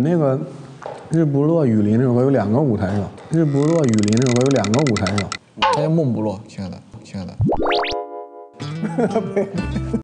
那个日不落雨林那首歌有2个舞台手，日不落雨林那首歌有2个舞台手。 他叫孟不落，亲爱的，亲爱的。